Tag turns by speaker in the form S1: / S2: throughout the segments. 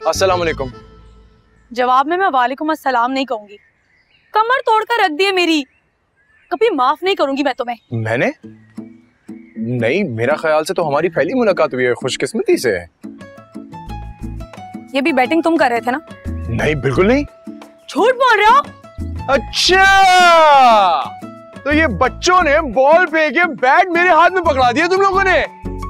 S1: अस्सलाम वालेकुम।
S2: जवाब में मैं वालेकुम अस्सलाम नहीं कहूंगी। कमर तोड़कर रख दी है मेरी, कभी माफ नहीं करूंगी मैं तुम्हें।
S1: मैंने नहीं, मेरा ख्याल से तो हमारी पहली मुलाकात हुई है, खुशकिस्मती से है।
S2: ये भी बैटिंग तुम कर रहे थे ना?
S1: नहीं, बिल्कुल नहीं।
S2: झूठ बोल रहे हो?
S1: अच्छा, तो ये बच्चों ने बॉल फेंके बैट मेरे हाथ में पकड़ा दिया तुम लोगों ने।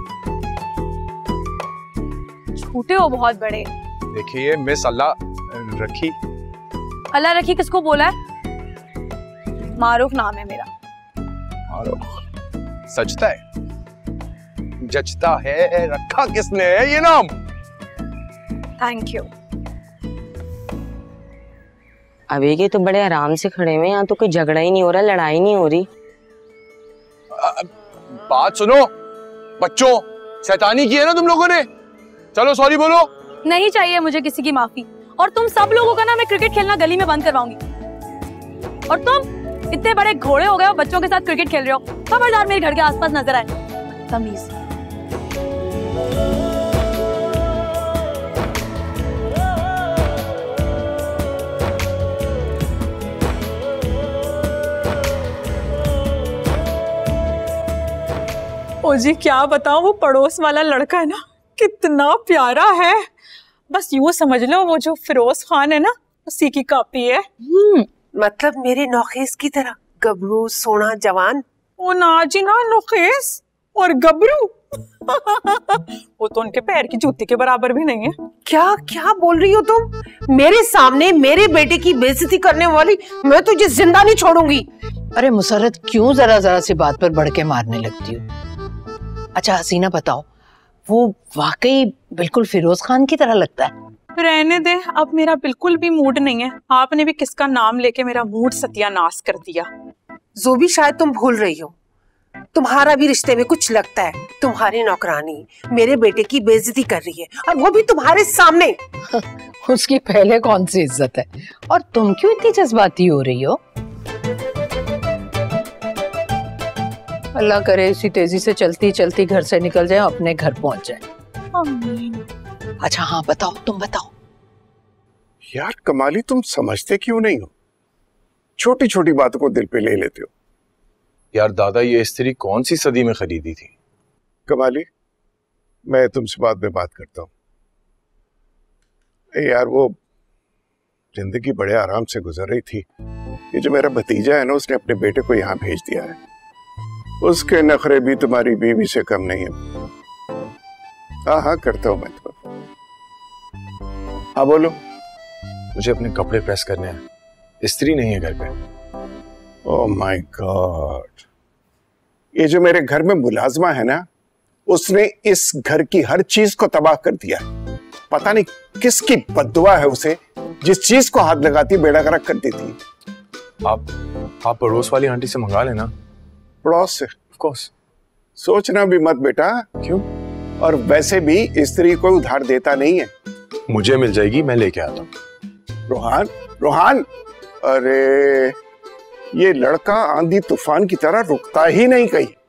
S2: झूठे हो बहुत बड़े।
S1: देखिए मिस अल्लाह रखी।
S2: अल्लाह रखी किसको बोला है? मारूफ नाम है मेरा।
S1: मारूफ सचता है, जचता है, रखा किसने है ये नाम?
S2: Thank you.
S3: अभी के तो बड़े आराम से खड़े हुए, यहाँ तो कोई झगड़ा ही नहीं हो रहा, लड़ाई नहीं हो रही।
S1: बात सुनो बच्चों, शैतानी की है ना तुम लोगों ने। चलो सॉरी बोलो।
S2: नहीं चाहिए मुझे किसी की माफी, और तुम सब लोगों का ना मैं क्रिकेट खेलना गली में बंद करवाऊंगी। और तुम इतने बड़े घोड़े हो गए हो, बच्चों के साथ क्रिकेट खेल रहे हो। खबरदार मेरे घर के आसपास नजर आए। तमीज।
S4: ओ जी क्या बताऊं, वो पड़ोस वाला लड़का है ना, कितना प्यारा है। बस यूं समझ लो वो जो फिरोज खान है ना, उसी की कॉपी है।
S5: मतलब मेरे नौखेस की तरह गबरू सोना जवान।
S4: ओ ना जी ना, नौखेस और गबरू वो तो उनके पैर की जूती के बराबर भी नहीं है।
S5: क्या क्या बोल रही हो तुम? मेरे सामने मेरे बेटे की बेइज्जती करने वाली, मैं तुझे जिंदा नहीं छोड़ूंगी।
S6: अरे मुसर्रत, क्यों जरा जरा सी बात पर बढ़ के मारने लगती हो? अच्छा हसीना बताओ, वो वाकई बिल्कुल फिरोज खान की तरह लगता है?
S4: रहने दे, अब मेरा बिल्कुल भी मूड नहीं है। आपने भी किसका नाम लेके मेरा मूड सत्यानाश कर दिया।
S5: जो भी शायद तुम भूल रही हो, तुम्हारा भी रिश्ते में कुछ लगता है। तुम्हारी नौकरानी मेरे बेटे की बेइज्जती कर रही है, और वो भी तुम्हारे सामने।
S6: उसकी पहले कौन सी इज्जत है, और तुम क्यों इतनी जज्बाती हो रही हो? अल्लाह करे इसी तेजी से चलती चलती घर से निकल जाए, अपने घर पहुंच जाए। अच्छा हाँ बताओ, तुम बताओ।
S7: यार कमाली, तुम समझते क्यों नहीं हो? छोटी छोटी बातों को दिल पे ले लेते हो।
S1: यार दादा, ये स्त्री कौन सी सदी में खरीदी थी?
S7: कमाली, मैं तुमसे बाद में बात करता हूँ। यार वो जिंदगी बड़े आराम से गुजर रही थी। ये जो मेरा भतीजा है ना, उसने अपने बेटे को यहाँ भेज दिया है। उसके नखरे भी तुम्हारी बीवी से कम नहीं है। हाँ हाँ करता हूँ मैं तो। हाँ बोलो।
S1: मुझे अपने कपड़े प्रेस करने हैं, स्त्री नहीं है घर पे।
S7: ओह माय गॉड, ये जो मेरे घर में मुलाजमा है ना, उसने इस घर की हर चीज को तबाह कर दिया। पता नहीं किसकी बद्दुआ है उसे, जिस चीज को हाथ लगाती बेड़ा गर्क कर देती।
S1: आप पड़ोस वाली आंटी से मंगा लेना।
S7: पड़ोस से?
S1: Of course.
S7: सोचना भी मत बेटा।
S1: क्यों?
S7: और वैसे भी स्त्री कोई उधार देता नहीं है।
S1: मुझे मिल जाएगी, मैं लेके आता हूँ।
S7: रोहान, रोहान, अरे ये लड़का आंधी तूफान की तरह रुकता ही नहीं कहीं।